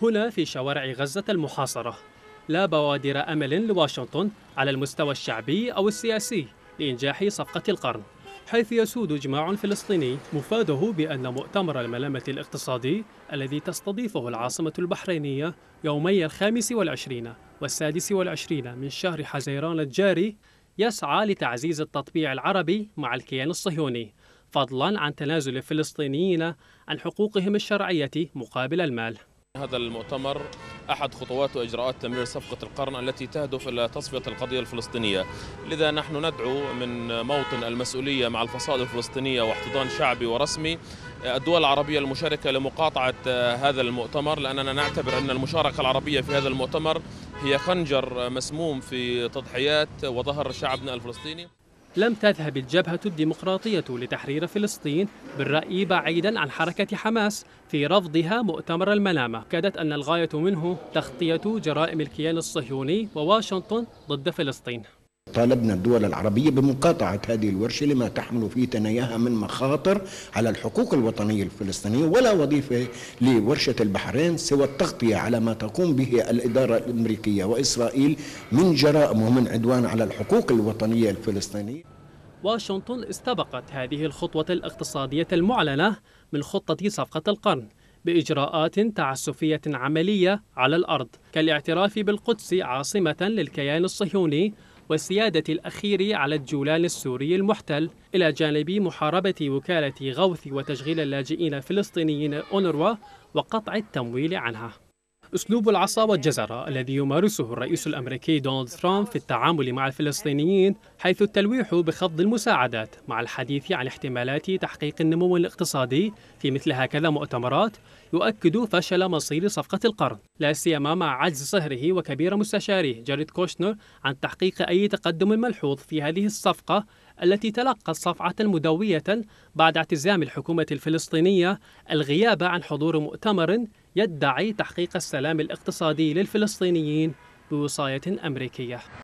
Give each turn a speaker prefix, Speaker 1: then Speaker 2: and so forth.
Speaker 1: هنا في شوارع غزة المحاصرة لا بوادر أمل لواشنطن على المستوى الشعبي أو السياسي لإنجاح صفقة القرن، حيث يسود إجماع فلسطيني مفاده بأن مؤتمر الملامة الاقتصادي الذي تستضيفه العاصمة البحرينية يومي 25 و26 من شهر حزيران الجاري يسعى لتعزيز التطبيع العربي مع الكيان الصهيوني، فضلاً عن تنازل الفلسطينيين عن حقوقهم الشرعية مقابل المال.
Speaker 2: هذا المؤتمر أحد خطوات وإجراءات تمرير صفقة القرن التي تهدف إلى تصفية القضية الفلسطينية. لذا نحن ندعو من موطن المسؤولية مع الفصائل الفلسطينية واحتضان شعبي ورسمي الدول العربية المشاركة لمقاطعة هذا المؤتمر، لأننا نعتبر أن المشاركة العربية في هذا المؤتمر هي خنجر مسموم في تضحيات وظهر شعبنا الفلسطيني.
Speaker 1: لم تذهب الجبهة الديمقراطية لتحرير فلسطين بالرأي بعيداً عن حركة حماس في رفضها مؤتمر الملامة. كادت أن الغاية منه تغطية جرائم الكيان الصهيوني وواشنطن ضد فلسطين.
Speaker 3: طالبنا الدول العربية بمقاطعة هذه الورشة لما تحمل في ثناياها من مخاطر على الحقوق الوطنية الفلسطينية، ولا وظيفة لورشة البحرين سوى التغطية على ما تقوم به الإدارة الأمريكية وإسرائيل من جرائم ومن عدوان على الحقوق الوطنية الفلسطينية.
Speaker 1: واشنطن استبقت هذه الخطوة الاقتصادية المعلنة من خطة صفقة القرن بإجراءات تعسفية عملية على الأرض، كالاعتراف بالقدس عاصمة للكيان الصهيوني والسيادة الأخير على الجولان السوري المحتل، إلى جانب محاربة وكالة غوث وتشغيل اللاجئين الفلسطينيين أونروا وقطع التمويل عنها. أسلوب العصا والجزرة الذي يمارسه الرئيس الأمريكي دونالد ترامب في التعامل مع الفلسطينيين، حيث التلويح بخفض المساعدات مع الحديث عن احتمالات تحقيق النمو الاقتصادي في مثل هكذا مؤتمرات، يؤكد فشل مصير صفقة القرن، لا سيما مع عجز صهره وكبير مستشاره جاريد كوشنر عن تحقيق أي تقدم ملحوظ في هذه الصفقة التي تلقت صفعة مدوية بعد اعتزام الحكومة الفلسطينية الغياب عن حضور مؤتمر يدعي تحقيق السلام الاقتصادي للفلسطينيين بوصاية أمريكية.